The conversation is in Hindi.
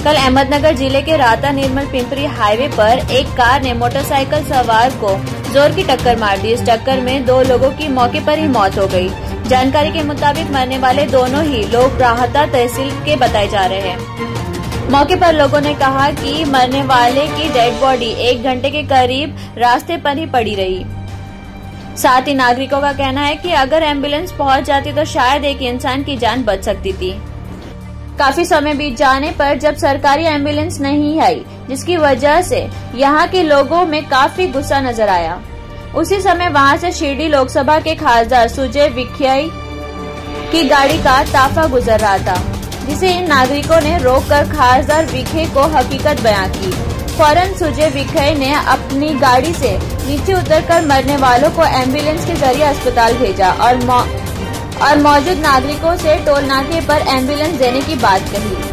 कल अहमदनगर जिले के राता निर्मल पिंपरी हाईवे पर एक कार ने मोटरसाइकिल सवार को जोर की टक्कर मार दी। इस टक्कर में 2 लोगों की मौके पर ही मौत हो गई। जानकारी के मुताबिक मरने वाले दोनों ही लोग राहता तहसील के बताए जा रहे हैं। मौके पर लोगों ने कहा कि मरने वाले की डेड बॉडी 1 घंटे के करीब रास्ते पर ही पड़ी रही। साथ ही नागरिकों का कहना है कि अगर एम्बुलेंस पहुंच जाती तो शायद एक इंसान की जान बच सकती थी। काफी समय बीत जाने पर जब सरकारी एम्बुलेंस नहीं आई, जिसकी वजह से यहां के लोगों में काफी गुस्सा नजर आया। उसी समय वहां से शिरडी लोकसभा के खासदार सुजय विखे की गाड़ी का ताफा गुजर रहा था, जिसे इन नागरिकों ने रोककर खासदार विखे को हकीकत बयां की। फौरन सुजय विखे ने अपनी गाड़ी से नीचे उतरकर मरने वालों को एम्बुलेंस के जरिए अस्पताल भेजा और मौजूद नागरिकों से टोल नाके पर एम्बुलेंस देने की बात कही।